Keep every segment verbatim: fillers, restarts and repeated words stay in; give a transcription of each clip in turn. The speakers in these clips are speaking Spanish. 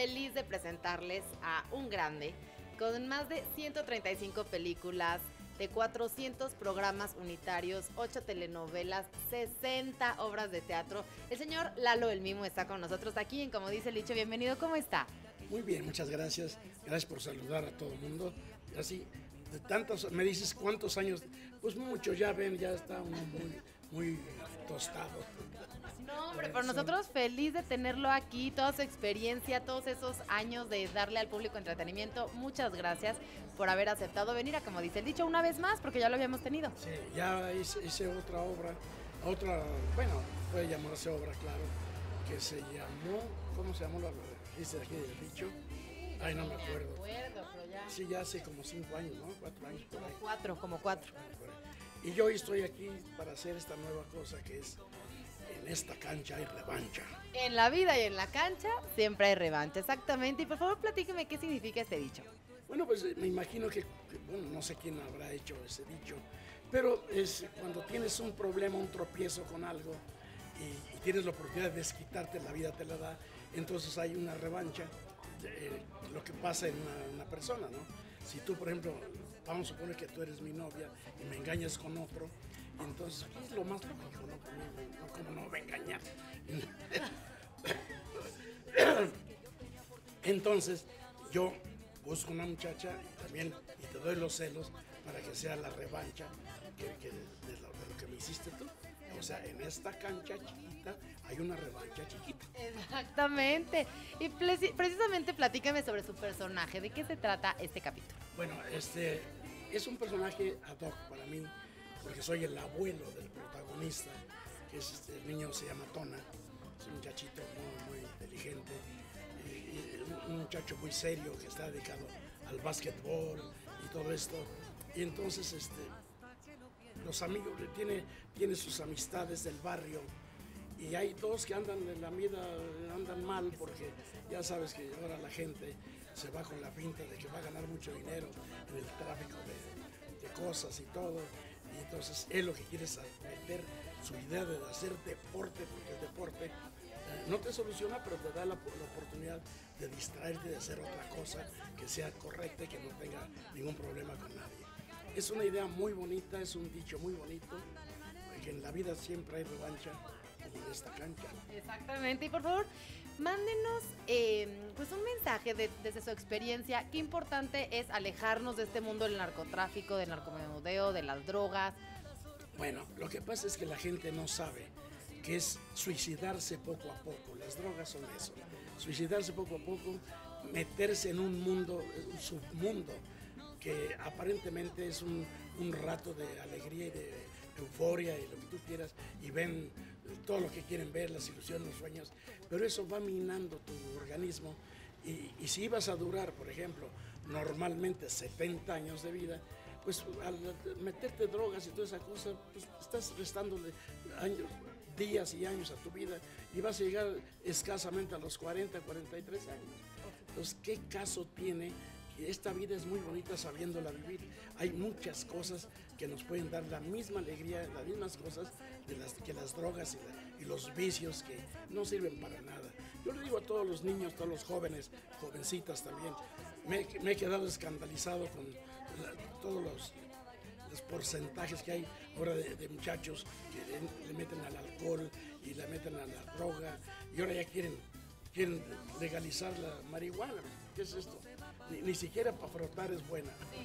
feliz de presentarles a un grande con más de ciento treinta y cinco películas, de cuatrocientos programas unitarios, ocho telenovelas, sesenta obras de teatro. El señor Lalo el Mimo está con nosotros aquí en Como Dice el Dicho. Bienvenido, ¿cómo está? Muy bien, muchas gracias. Gracias por saludar a todo el mundo. Así, de tantos, me dices cuántos años, pues mucho, ya ven, ya está uno muy, muy tostado. No, hombre, por nosotros feliz de tenerlo aquí, toda su experiencia, todos esos años de darle al público entretenimiento. Muchas gracias por haber aceptado venir a Como Dice el Dicho una vez más, porque ya lo habíamos tenido. Sí, ya hice, hice otra obra, otra, bueno, puede llamarse obra, claro, que se llamó, ¿cómo se llamó la dice aquí del dicho? Ay, no me acuerdo. Me acuerdo, pero ya. Sí, ya hace como cinco años, ¿no? Cuatro años por Como ahí. cuatro, como cuatro. Y yo hoy estoy aquí para hacer esta nueva cosa que es En esta cancha hay revancha. En la vida y en la cancha siempre hay revancha, exactamente. Y por favor, platíqueme qué significa este dicho. Bueno, pues me imagino que, que, bueno, no sé quién habrá hecho ese dicho, pero es cuando tienes un problema, un tropiezo con algo y, y tienes la oportunidad de desquitarte, la vida te la da, entonces hay una revancha de eh, lo que pasa en una, una persona, ¿no? Si tú, por ejemplo, vamos a suponer que tú eres mi novia y me engañas con otro, entonces es lo más lógico, ¿no? Como, como no me va a engañar. Entonces, yo busco una muchacha y también y te doy los celos para que sea la revancha que, que de, lo, de lo que me hiciste tú. O sea, en esta cancha chiquita hay una revancha chiquita. Exactamente. Y precisamente platícame sobre su personaje. ¿De qué se trata este capítulo? Bueno, este es un personaje ad hoc para mí, porque soy el abuelo del protagonista, que es este, el niño se llama Tona, es un muchachito muy, muy inteligente, y, y un muchacho muy serio que está dedicado al básquetbol y todo esto. Y entonces este, los amigos, tiene, tiene sus amistades del barrio, y hay dos que andan en la vida, andan mal, porque ya sabes que ahora la gente se va con la pinta de que va a ganar mucho dinero en el tráfico de, de cosas y todo. Y entonces él lo que quiere es meter su idea de hacer deporte, porque el deporte eh, no te soluciona, pero te da la, la oportunidad de distraerte, de hacer otra cosa que sea correcta y que no tenga ningún problema con nadie. Es una idea muy bonita, es un dicho muy bonito, que en la vida siempre hay revancha, como en esta cancha. Exactamente, y por favor, mándenos eh, pues un mensaje de, desde su experiencia. Qué importante es alejarnos de este mundo del narcotráfico, del narcomenudeo, de las drogas. Bueno, lo que pasa es que la gente no sabe que es suicidarse poco a poco. Las drogas son eso, suicidarse poco a poco, meterse en un mundo, un submundo, que aparentemente es un, un rato de alegría y de euforia y lo que tú quieras, y ven todo lo que quieren ver, las ilusiones, los sueños, pero eso va minando tu organismo, y, y si ibas a durar, por ejemplo, normalmente setenta años de vida, pues al meterte drogas y toda esa cosa, pues estás restándole años, días y años a tu vida, y vas a llegar escasamente a los cuarenta, cuarenta y tres años. Entonces, ¿qué caso tiene? Esta vida es muy bonita sabiéndola vivir. Hay muchas cosas que nos pueden dar la misma alegría, las mismas cosas de las, que las drogas y, la, y los vicios que no sirven para nada. Yo le digo a todos los niños, todos los jóvenes, jovencitas también, me, me he quedado escandalizado con la, todos los, los porcentajes que hay ahora de, de muchachos que le, le meten al alcohol y le meten a la droga, y ahora ya quieren quieren legalizar la marihuana. ¿Qué es esto? Ni, ni siquiera para frotar es buena.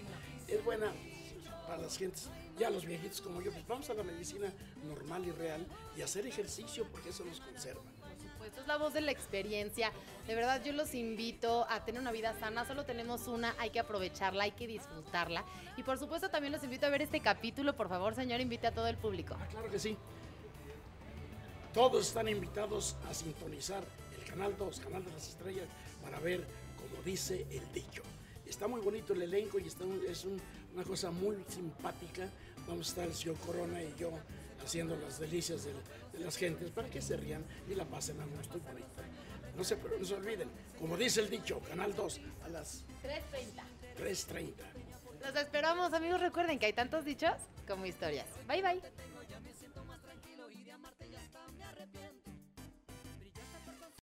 Es buena para las gentes, ya los viejitos como yo, pues vamos a la medicina normal y real y hacer ejercicio, porque eso nos conserva. Por supuesto, es la voz de la experiencia. De verdad, yo los invito a tener una vida sana. Solo tenemos una, hay que aprovecharla, hay que disfrutarla. Y por supuesto, también los invito a ver este capítulo. Por favor, señor, invite a todo el público. Ah, claro que sí. Todos están invitados a sintonizar el Canal dos, Canal de las Estrellas, para ver Como Dice el Dicho. Está muy bonito el elenco y está un, es un, una cosa muy simpática. Vamos a estar el señor Corona y yo haciendo las delicias de, de las gentes para que se rían y la pasen a gusto y bonita. No se, no se olviden, Como Dice el Dicho, Canal dos a las tres treinta. tres treinta. Los esperamos, amigos. Recuerden que hay tantos dichos como historias. Bye, bye.